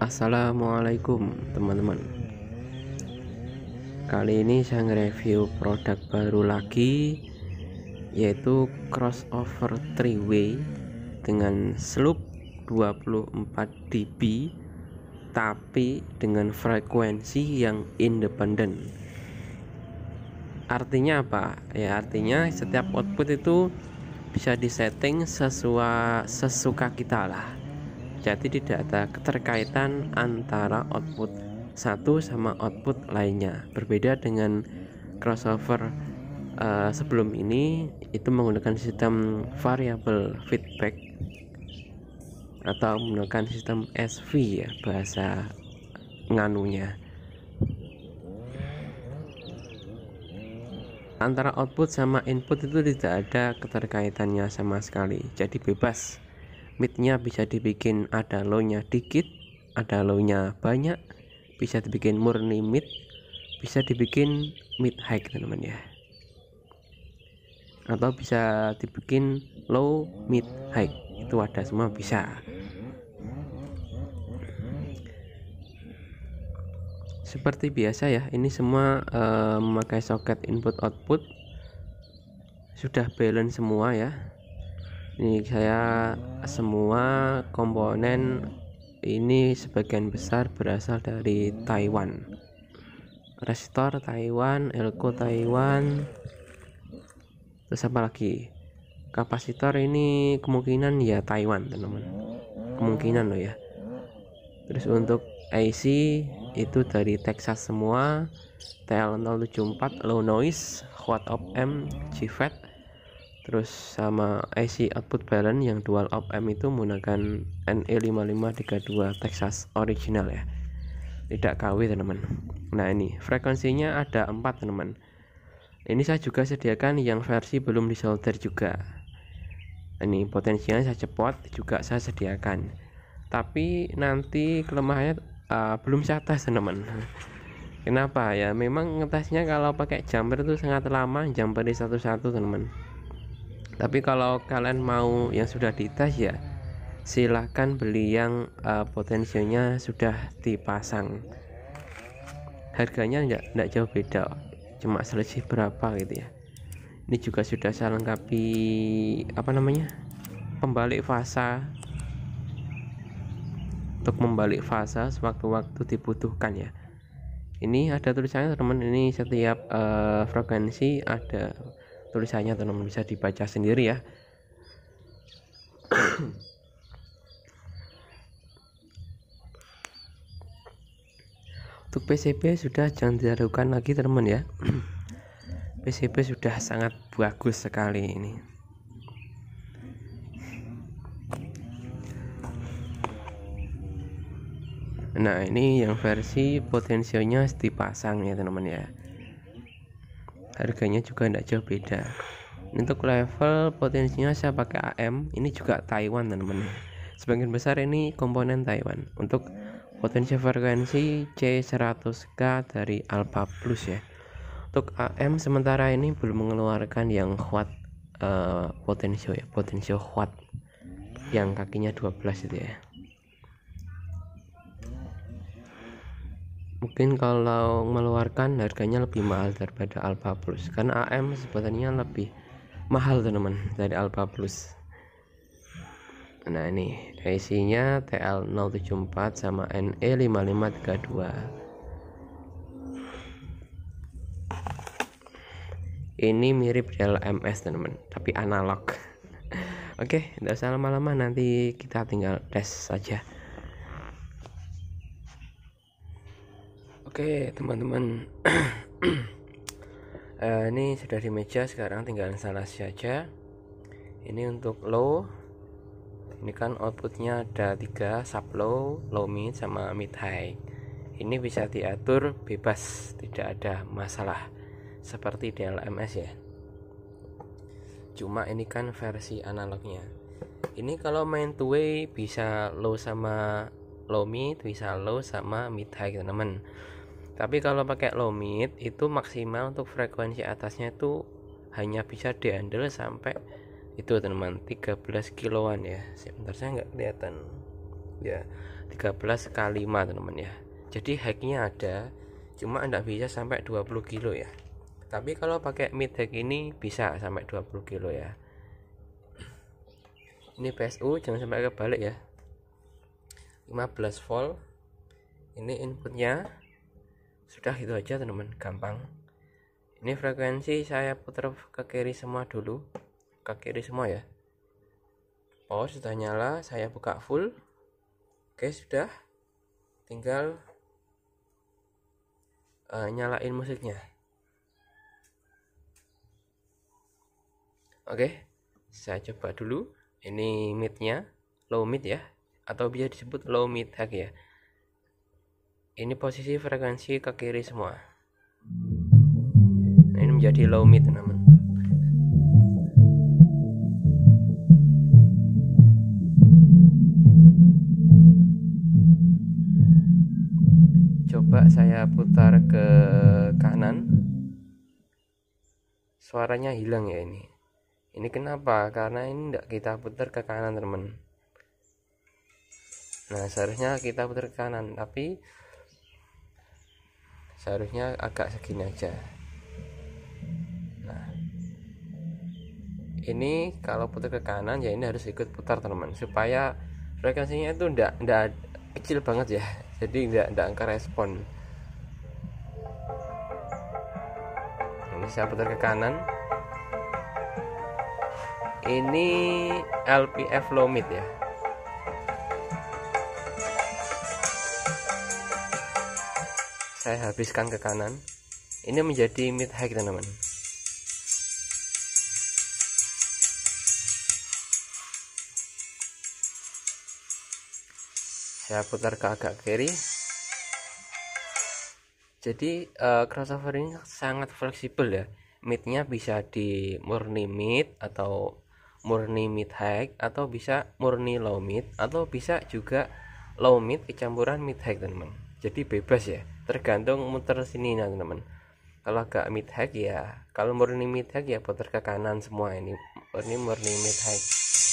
Assalamualaikum teman-teman. Kali ini saya nge-review produk baru lagi, yaitu crossover 3-way dengan sloop 24 dB tapi dengan frekuensi yang independen. Artinya apa? Ya, artinya setiap output itu bisa disetting sesuai sesuka kita lah. Jadi tidak ada keterkaitan antara output satu sama output lainnya. Berbeda dengan crossover sebelum ini, itu menggunakan sistem variable feedback atau menggunakan sistem SV ya, bahasa nganunya. Antara output sama input itu tidak ada keterkaitannya sama sekali. Jadi bebas. Midnya bisa dibikin ada low-nya dikit, ada low-nya banyak, bisa dibikin murni mid, bisa dibikin mid high teman-teman ya, atau bisa dibikin low mid high, itu ada semua bisa. Seperti biasa ya, ini semua memakai soket input output, sudah balance semua ya. Ini saya semua komponen ini sebagian besar berasal dari Taiwan. Resistor Taiwan, elko Taiwan, terus apa lagi? Kapasitor ini kemungkinan ya Taiwan teman-teman, kemungkinan loh ya. Terus untuk IC itu dari Texas semua, TL074 low noise, quad op amp, GFET. Terus sama IC output balance yang dual op amp itu menggunakan NE5532 Texas original ya, tidak KW teman-teman. Nah ini frekuensinya ada 4 teman-teman. Ini saya juga sediakan yang versi belum disolder juga. Ini potensinya saya cepot juga saya sediakan, tapi nanti kelemahannya belum saya tes teman-teman. Kenapa ya? Memang ngetesnya kalau pakai jumper itu sangat lama, jumper di satu-satu teman-teman. Tapi kalau kalian mau yang sudah dites ya silahkan beli yang potensinya sudah dipasang. Harganya enggak jauh beda, cuma selisih berapa gitu ya. Ini juga sudah saya lengkapi pembalik fasa, untuk membalik fasa sewaktu-waktu dibutuhkan ya. Ini ada tulisannya teman-teman, ini setiap frekuensi ada tulisannya teman-teman, bisa dibaca sendiri ya. Untuk PCB sudah jangan diragukan lagi teman-teman ya. PCB sudah sangat bagus sekali ini. Nah ini yang versi potensionya dipasang ya teman-teman ya. Harganya juga tidak jauh beda. Untuk level potensinya saya pakai AM, ini juga Taiwan teman-teman. Sebagian besar ini komponen Taiwan. Untuk potensi frekuensi C100K dari Alpha Plus ya. Untuk AM sementara ini belum mengeluarkan yang quad potensio ya, potensio quad yang kakinya 12 itu ya. Mungkin kalau mengeluarkan harganya lebih mahal daripada Alpha Plus, karena AM sebenarnya lebih mahal teman-teman dari Alpha Plus. Nah ini IC-nya TL074 sama NE5532. Ini mirip Dell MS teman-teman, tapi analog. Oke, tidak usah lama-lama, nanti kita tinggal tes saja. Oke teman-teman, ini sudah di meja, sekarang tinggal instalasi saja. Ini untuk low, ini kan outputnya ada 3, sub low, low mid, sama mid high. Ini bisa diatur bebas, tidak ada masalah seperti DLMS ya. Cuma ini kan versi analognya. Ini kalau main two way bisa low sama low mid, bisa low sama mid high teman-teman. Tapi kalau pakai low mid itu maksimal untuk frekuensi atasnya itu hanya bisa dihandle sampai itu teman-teman 13 kiloan ya. Sebentar saya nggak kelihatan. ya, 13 kali 5 teman-teman ya. Jadi hacknya ada, cuma enggak bisa sampai 20 kilo ya. Tapi kalau pakai mid hack ini bisa sampai 20 kilo ya. Ini PSU, jangan sampai kebalik ya. 15 volt. Ini inputnya. Sudah itu aja teman-teman, gampang. Ini frekuensi saya putar ke kiri semua dulu, ke kiri semua ya. Power sudah nyala, saya buka full. Oke, sudah. Tinggal nyalain musiknya. Oke, saya coba dulu. Ini midnya, low mid ya, atau bisa disebut low mid hack ya. Ini posisi frekuensi ke kiri semua. Nah, ini menjadi low mid teman-teman. Coba saya putar ke kanan, suaranya hilang ya ini. Ini kenapa? Karena ini tidak kita putar ke kanan teman. Nah, seharusnya kita putar ke kanan, tapi seharusnya agak segini aja. Nah, ini kalau putar ke kanan ya ini harus ikut putar teman, supaya frekuensinya itu enggak kecil banget ya. Jadi enggak angka respon. Ini saya putar ke kanan. Ini LPF low mid ya. Saya habiskan ke kanan. Ini menjadi mid high teman-teman. Saya putar ke agak kiri. Jadi crossover ini sangat fleksibel ya. Midnya bisa di murni mid atau murni mid high, atau bisa murni low mid, atau bisa juga low mid kecampuran mid high teman-teman. Jadi bebas ya, tergantung muter sini nah teman-teman. Kalau agak mid high ya, kalau murni mid high ya putar ke kanan semua. Ini murni mid high.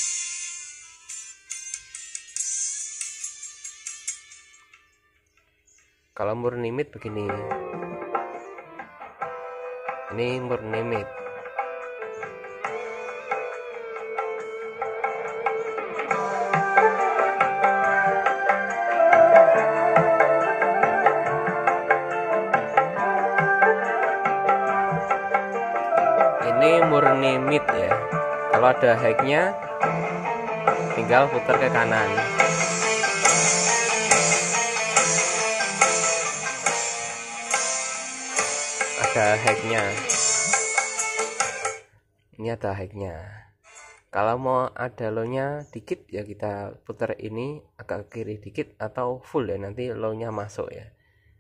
Kalau murni mid begini. Ini murni mid. Ini murni mid ya. Kalau ada hacknya tinggal putar ke kanan. Ada hacknya. Ini ada hacknya. Kalau mau ada low-nya dikit ya kita putar ini agak ke kiri dikit atau full ya, nanti low-nya masuk ya.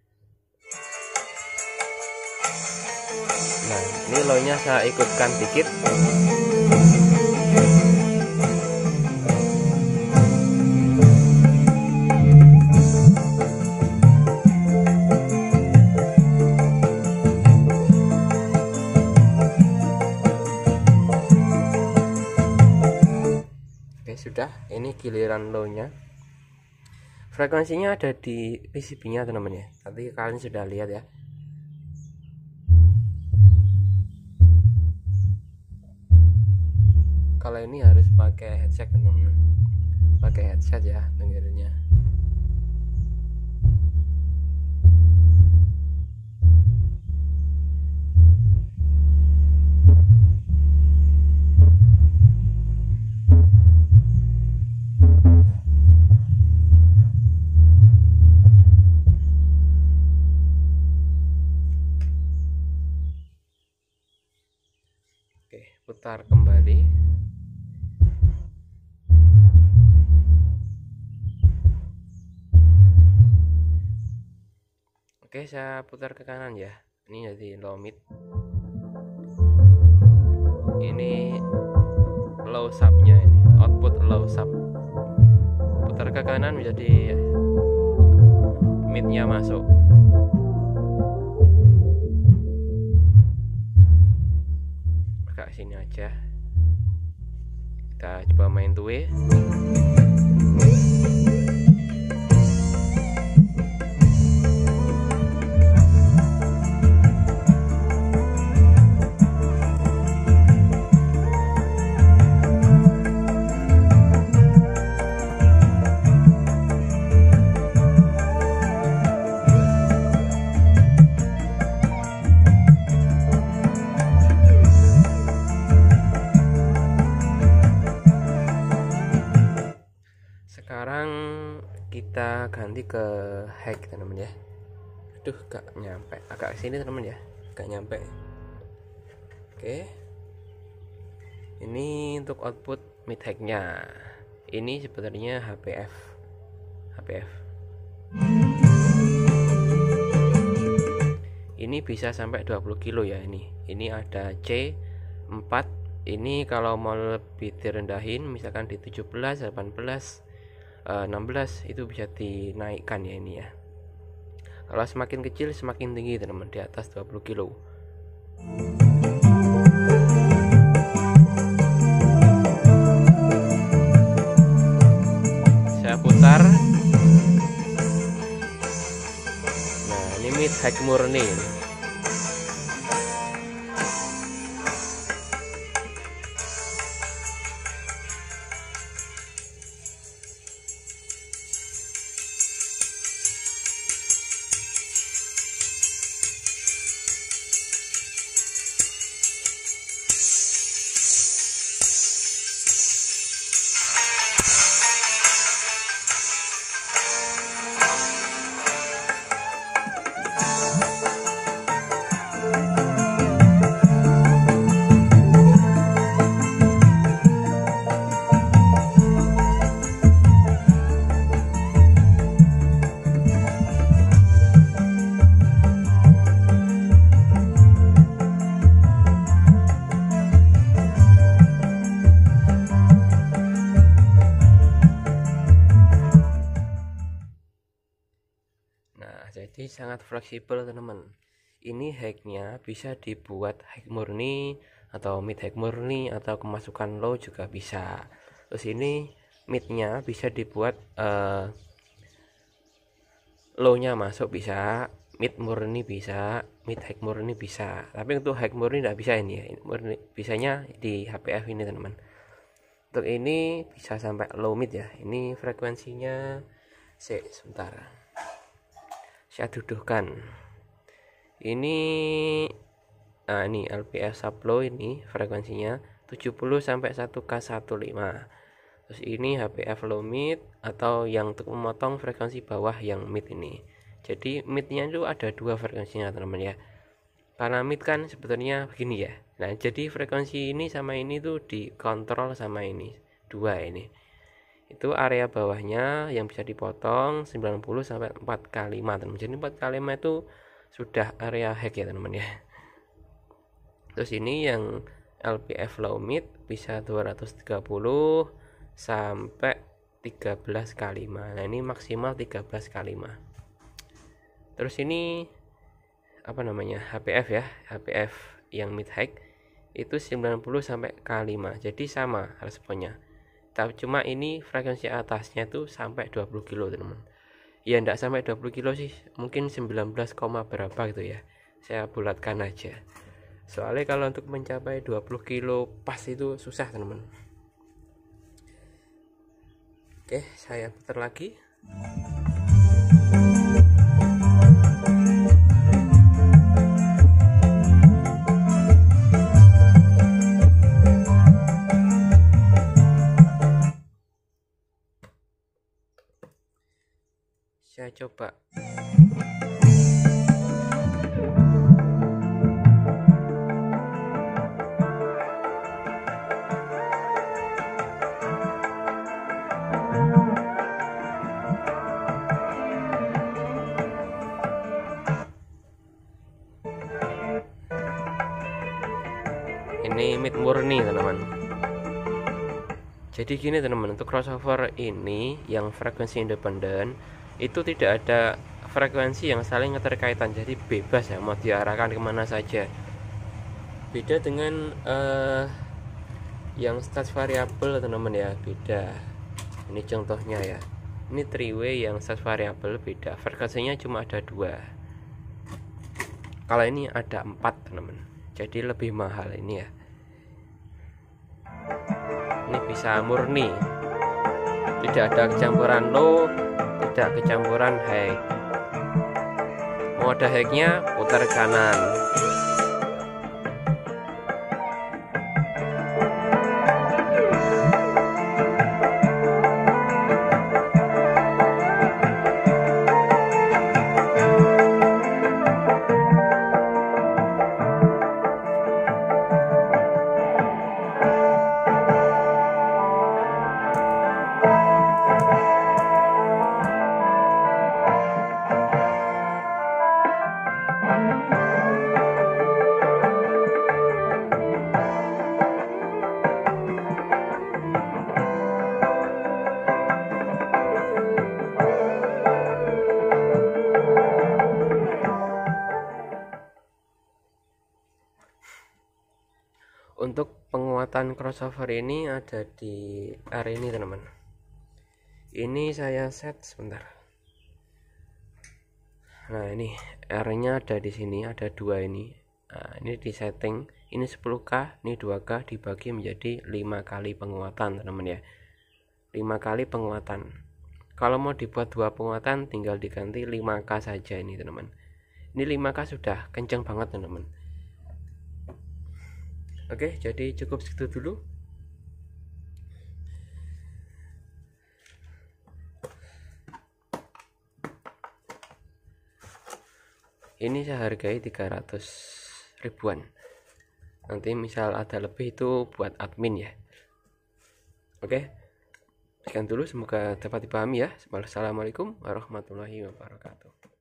Nah, ini low-nya saya ikutkan dikit. Sudah, ini giliran low-nya. Frekuensinya ada di PCB-nya teman-teman ya. Tadi kalian sudah lihat ya. Kalau ini harus pakai headset teman-teman. Pakai headset ya dengerinnya. Oke, putar kembali. Oke, saya putar ke kanan ya. Ini jadi low mid. Ini low sub-nya, ini output low sub. Putar ke kanan menjadi mid-nya masuk. Agak sini aja. Kita coba main 2 way. kita ganti ke high teman-teman ya. Aduh, gak nyampe, agak sini teman-teman ya, gak nyampe. Oke, ini untuk output mid high nya. Ini sebenarnya HPF. Ini bisa sampai 20 kilo ya. Ini ada C4. Ini kalau mau lebih direndahin, misalkan di 17, 18, 16 itu bisa dinaikkan ya ini ya. Kalau semakin kecil semakin tinggi teman-teman, di atas 20 kilo. Saya putar. Nah, ini mid high murni. Jadi sangat fleksibel teman-teman. Ini high-nya bisa dibuat high murni atau mid high murni atau kemasukan low juga bisa. Terus ini mid-nya bisa dibuat low-nya masuk bisa, mid murni bisa, mid high murni bisa. Tapi untuk high murni tidak bisa ini ya. Murni bisanya di HPF ini teman-teman. Untuk ini bisa sampai low mid ya. Ini frekuensinya sebentar. Saya duduhkan. Ini LPF sublow, ini frekuensinya 70 sampai 1K15. Terus ini HPF low mid atau yang untuk memotong frekuensi bawah yang mid ini. Jadi midnya itu ada dua frekuensinya teman-teman ya. Karena mid kan sebetulnya begini ya. Nah, jadi frekuensi ini sama ini tuh dikontrol sama ini. Dua ini. Itu area bawahnya yang bisa dipotong 90 sampai 4K5 teman-teman. Jadi 4K5 itu sudah area hack ya teman-teman ya. Terus ini yang LPF low mid bisa 230 sampai 13K5. Nah, ini maksimal 13K5. Terus ini apa namanya? HPF ya. HPF yang mid high itu 90 sampai K5. Jadi sama responnya. Tapi cuma ini frekuensi atasnya tuh sampai 20 kilo teman-teman. Ya enggak sampai 20 kilo sih, mungkin 19, berapa gitu ya. Saya bulatkan aja. Soalnya kalau untuk mencapai 20 kilo pas itu susah teman-teman. Oke, saya putar lagi. Saya coba. Ini mid murni teman-teman. Jadi gini teman-teman, untuk crossover ini yang frekuensi independen itu tidak ada frekuensi yang saling keterkaitan, jadi bebas ya mau diarahkan kemana saja. Beda dengan yang stats variabel teman-teman ya, beda. Ini contohnya ya, ini 3-way yang stats variabel beda, frekuensinya cuma ada 2. Kalau ini ada 4 teman-teman, jadi lebih mahal ini ya. Ini bisa murni, tidak ada kecampuran low, tidak kecampuran high. Mode high-nya putar kanan. Untuk penguatan crossover ini ada di area ini teman-teman. Ini saya set sebentar. Nah ini area-nya ada di sini, ada dua ini. Nah, ini di setting, ini 10k, ini 2k dibagi menjadi 5 kali penguatan teman-teman ya. 5 kali penguatan. Kalau mau dibuat dua penguatan tinggal diganti 5k saja ini teman-teman. Ini 5k sudah kenceng banget teman-teman. Oke, jadi cukup segitu dulu. Ini saya hargai 300 ribuan. Nanti misal ada lebih itu buat admin ya. Oke, sekian dulu, semoga dapat dipahami ya. Assalamualaikum warahmatullahi wabarakatuh.